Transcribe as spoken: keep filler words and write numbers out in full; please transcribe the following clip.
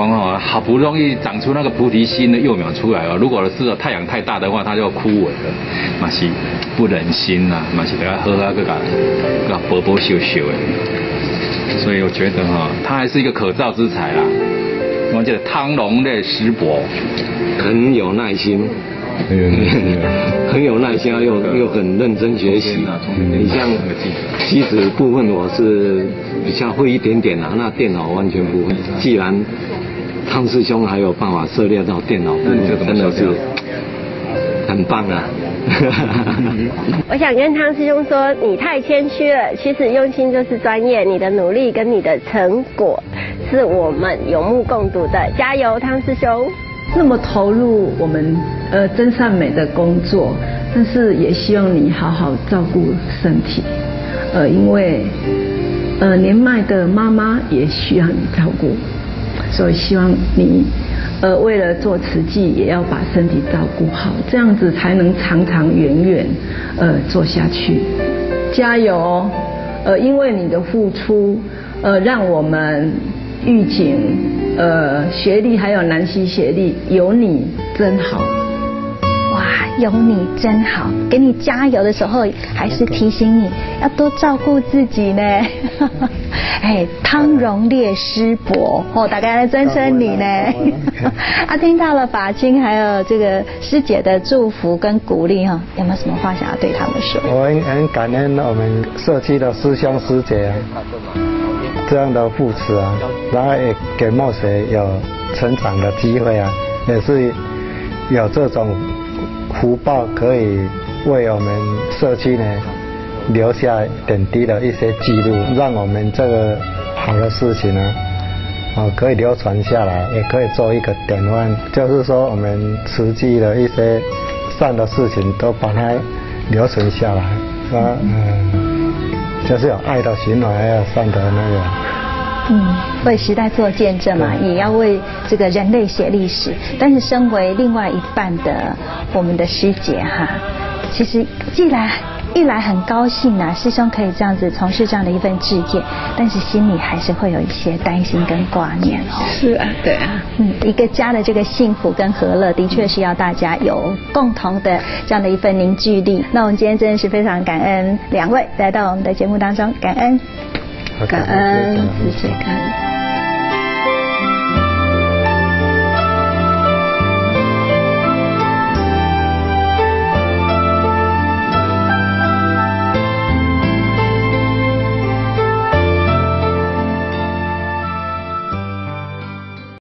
讲哦，好不容易长出那个菩提心的幼苗出来哦，如果是太阳太大的话，它就枯萎了，嘛是不忍心呐，嘛是得要好好个个个薄薄修修的。所以我觉得哈、哦，他还是一个可造之材啦。我觉得汤龙类师伯很有耐心。很有耐心，又又很认真学习。你像机子部分，我是比较会一点点啦，那电脑完全不会。既然汤师兄还有办法涉猎到电脑部分，真的是很棒啊！ 我想跟汤师兄说，你太谦虚了。其实用心就是专业，你的努力跟你的成果是我们有目共睹的。加油，汤师兄！ 那么投入我们呃真善美的工作，但是也希望你好好照顾身体，呃，因为呃年迈的妈妈也需要你照顾，所以希望你呃为了做慈济，也要把身体照顾好，这样子才能长长远远呃做下去。加油！呃，因为你的付出，呃，让我们玉井。呃，学历还有南溪学历，有你真好。 哇，有你真好！给你加油的时候，还是提醒你要多照顾自己呢。哎，汤荣烈师伯哦，大家来尊称你呢。啊，听到了法亲还有这个师姐的祝福跟鼓励哈，有没有什么话想要对他们说？ 我很很感恩我们社区的师兄师姐啊。这样的扶持啊，然后也给墨水有成长的机会啊，也是有这种福报，可以为我们社区呢留下点滴的一些记录，让我们这个好的事情呢，啊可以流传下来，也可以做一个典范。就是说，我们慈济的一些善的事情都把它留存下来，啊嗯。就是有爱的循环，还有善的那个。 嗯，为时代做见证嘛，也要为这个人类写历史。但是，身为另外一半的我们的师姐哈，其实既然一来很高兴啊，师兄可以这样子从事这样的一份志业，但是心里还是会有一些担心跟挂念哦。 是啊，对啊， 嗯，一个家的这个幸福跟和乐，的确是要大家有共同的这样的一份凝聚力。那我们今天真的是非常感恩两位来到我们的节目当中，感恩， 感恩，谢谢感恩。